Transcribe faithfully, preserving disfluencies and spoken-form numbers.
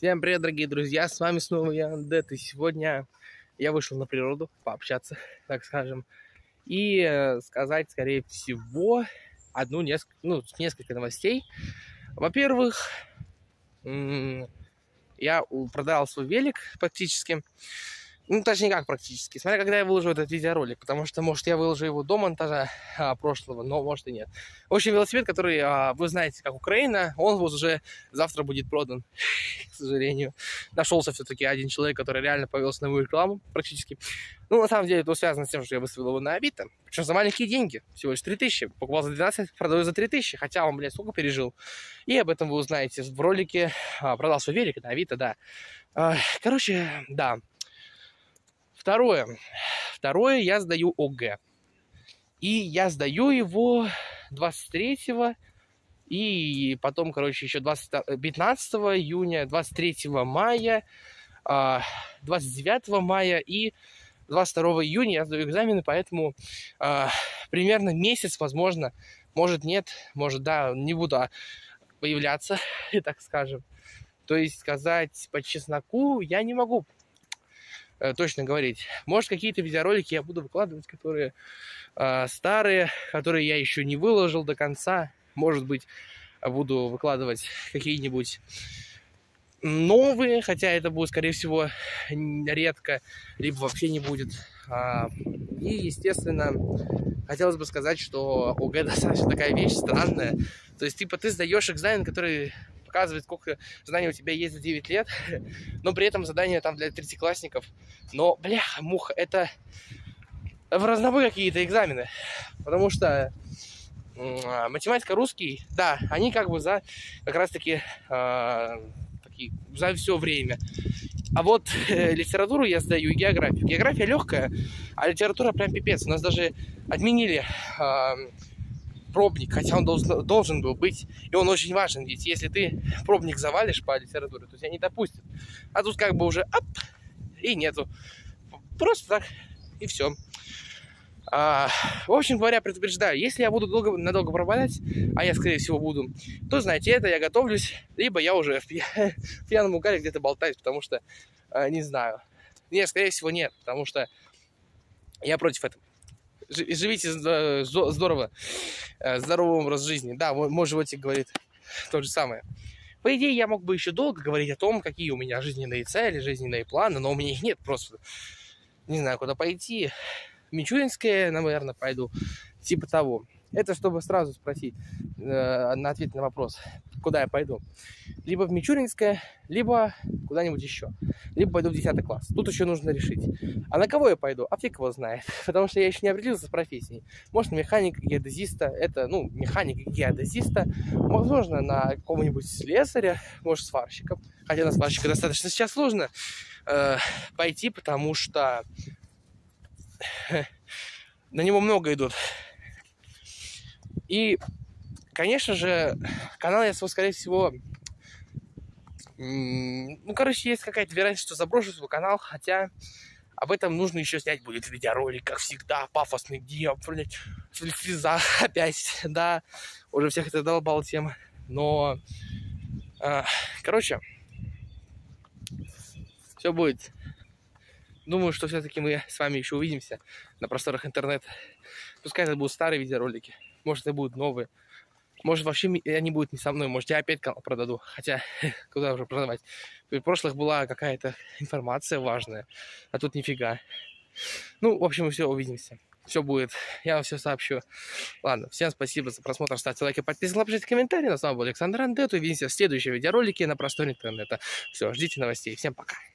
Всем привет, дорогие друзья, с вами снова я, Андет, и сегодня я вышел на природу пообщаться, так скажем, и э, сказать, скорее всего, одну, несколько, ну, несколько новостей. Во-первых, я продал свой велик практически. Ну, точнее, как практически. Смотря, когда я выложу этот видеоролик. Потому что, может, я выложу его до монтажа а, прошлого, но, может, и нет. В общем, велосипед, который, а, вы знаете, как Украина, он вот уже завтра будет продан, к сожалению. Нашелся все-таки один человек, который реально повелся на мою рекламу, практически. Ну, на самом деле, это связано с тем, что я выставил его на Авито. Причем за маленькие деньги. Всего лишь три тысячи. Покупал за двенадцать, продаю за три тысячи. Хотя он, блядь, сколько пережил. И об этом вы узнаете в ролике. А, продал свой велик на Авито, да. А, короче, да. Второе. Второе, я сдаю ОГЭ. И я сдаю его двадцать третьего, и потом, короче, еще пятнадцатого июня, двадцать третьего мая, двадцать девятого мая и двадцать второго июня я сдаю экзамены, поэтому а, примерно месяц, возможно, может нет, может да, не буду появляться, так скажем. То есть сказать по чесноку я не могу точно говорить. Может, какие-то видеоролики я буду выкладывать, которые э, старые, которые я еще не выложил до конца. Может быть, буду выкладывать какие-нибудь новые, хотя это будет, скорее всего, редко, либо вообще не будет. А, и, естественно, хотелось бы сказать, что ОГЭ достаточно такая вещь странная. То есть, типа, ты сдаешь экзамен, который показывает, сколько знаний у тебя есть за девять лет, но при этом задания там для третьеклассников. Но, бляха, муха, это в разнобой какие-то экзамены. Потому что э, математика, русский, да, они как бы за как раз-таки э, такие, за все время. А вот э, литературу я сдаю и географию. География легкая, а литература прям пипец. У нас даже отменили э, пробник, хотя он должен, должен был быть, и он очень важен, ведь если ты пробник завалишь по литературе, то тебя не допустят. А тут как бы уже ап, и нету. Просто так, и все. А, в общем говоря, предупреждаю, если я буду долго, надолго пропадать, а я, скорее всего, буду, то, знаете, это я готовлюсь, либо я уже в, пья... в пьяном угаре где-то болтаюсь, потому что, а, не знаю. Нет, скорее всего, нет, потому что я против этого. Живите здорово, здоровый образ жизни. Да, мой животик говорит то же самое. По идее, я мог бы еще долго говорить о том, какие у меня жизненные цели, жизненные планы, но у меня их нет просто. Не знаю, куда пойти. Мичуринское, наверное, пойду. Типа того. Это чтобы сразу спросить, э, на ответ на вопрос, куда я пойду. Либо в Мичуринское, либо куда-нибудь еще. Либо пойду в десятый класс. Тут еще нужно решить. А на кого я пойду? А фиг его знает. Потому что я еще не определился с профессией. Может, на механика, геодезиста. Это, ну, механика, геодезиста. Возможно, на какого-нибудь слесаря. Может, сварщика. Хотя на сварщика достаточно сейчас сложно э, пойти, потому что на него много идут. И, конечно же, канал я свой, скорее всего, ну, короче, есть какая-то вероятность, что заброшу свой канал, хотя об этом нужно еще снять будет видеоролик, как всегда, пафосный, где, блядь, слеза опять, да, уже всех это долбала тема, но, э, короче, все будет. Думаю, что все-таки мы с вами еще увидимся на просторах интернета. Пускай это будут старые видеоролики, может, это будут новые. Может, вообще они будут не со мной. Может, я опять канал продаю. Хотя, куда уже продавать? В прошлых была какая-то информация важная, а тут нифига. Ну, в общем, мы все увидимся. Все будет. Я вам все сообщу. Ладно, всем спасибо за просмотр. Ставьте лайки, подписывайтесь, пишите комментарии. С вами был Александр Андет. Увидимся в следующем видеоролике на просторе интернета. Все, ждите новостей. Всем пока.